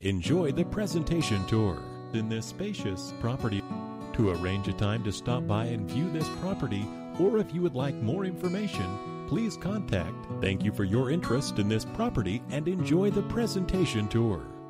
Enjoy the presentation tour in this spacious property. To arrange a time to stop by and view this property, or if you would like more information, please contact. Thank you for your interest in this property and enjoy the presentation tour.